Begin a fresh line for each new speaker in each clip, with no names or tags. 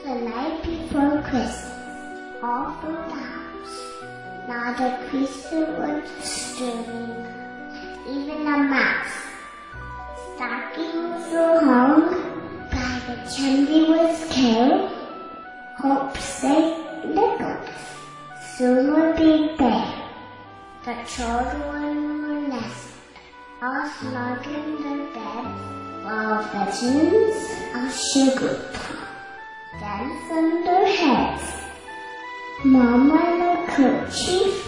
the night before Christmas, all through the house, not a creature was stirring, even a mouse. Stockings were hung, by the chimney was carried, Hope St. Nicholas soon would be there. The children were nestled, all snug in their beds, while visions of sugar plum danced on their heads. Mama in a kerchief,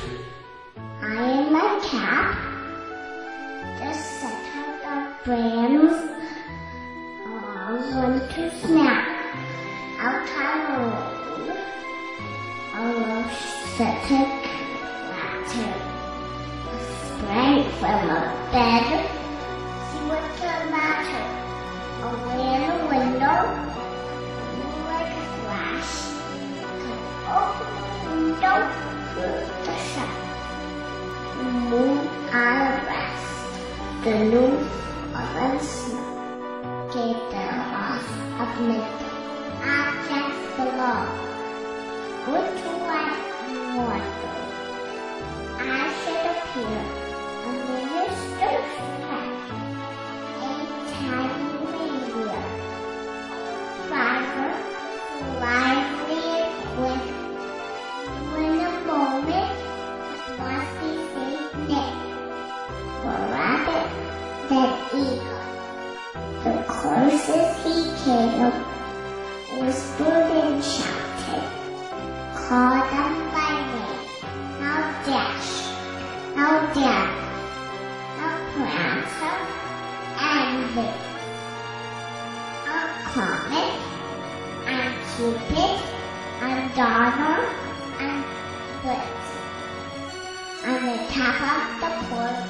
I in my cap, just set out the brands along winter snack. Outside the road, a roasted lantern sprang from a bed. See what's the matter? Away in the window, like a flash, could open the window through the sun. The moon at rest, the roof of the snow, gave the loss of midnight. Objects below, which one wonder? I should appear a minister's pet, a tiny reindeer, fiber, lively and quick. When a moment must be safe Nick, for rabbit, then eagle. The courses he came whispered and shouted, called them by name. Now Dash, now Dab, now Prancer, and Vic. Now Comet, and Cupid, and Donner, and Blitz. On the top of the porch,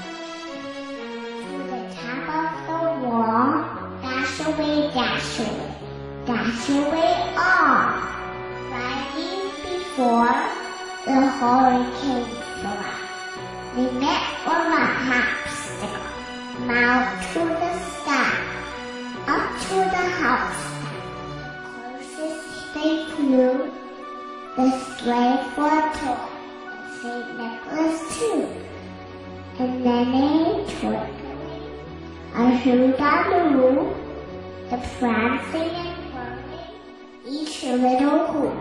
to the top of the wall, dash away, dash away. Dash away all, riding before the hurricane fly. They met on a popsicle, mount to the sky, up to the house. The closest they flew, the sleigh for a toy, St. Nicholas too. And then a twinkling, I heard on the roof, the prancing and each little hoof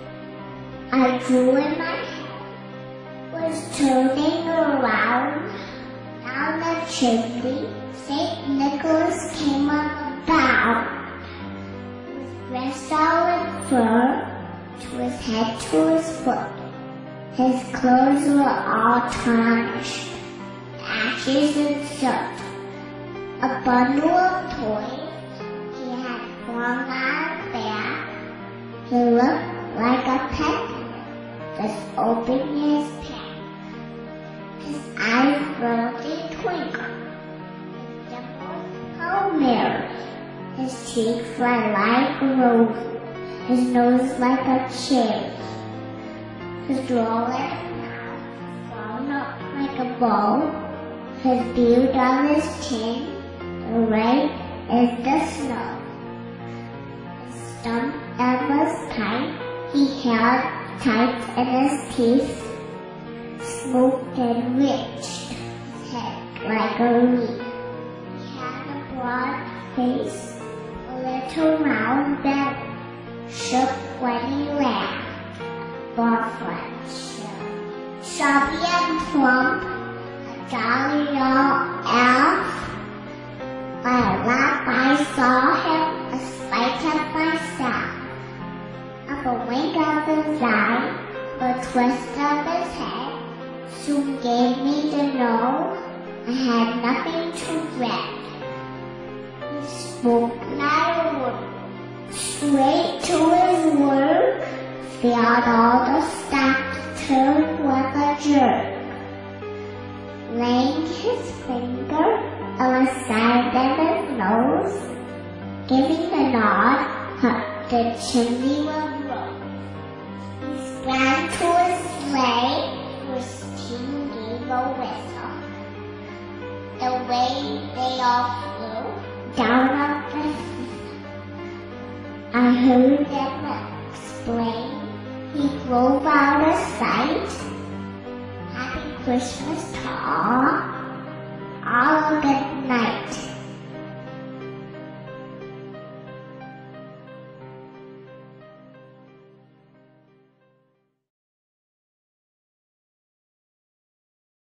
I drew in my head was turning around. Down the chimney, St. Nicholas came on a bough, was dressed all in fur, to his head to his foot. His clothes were all tarnished, ashes and soot. A bundle of toys he had flung on his back. He looked like a pet, just opening his pack. His eyes rosy twinkle, his dimples Palmyra, his cheeks were like roses, his nose like a cherry, his rolling mouth thrown up like a bow, his beard on his chin, the red as the snow. Stump that was tight, he held tight in his teeth, smoked and reached his head like a reed. He had a broad face, a little round belly, shook when he laughed, barfly, chubby and plump, a jolly old elf. By a lap I saw him, a sight of myself. Of a wink of his eye, a twist of his head, soon gave me to know I had nothing to dread. He spoke not a word, straight to his work, felt all the stops turned with a jerk. Laying his finger on the side of his nose, giving the nod, the chimney will grow. He sprang to his sleigh, his team gave a whistle. The way they all flew down up the hill, I heard them drove out of sight. Happy Christmas to all.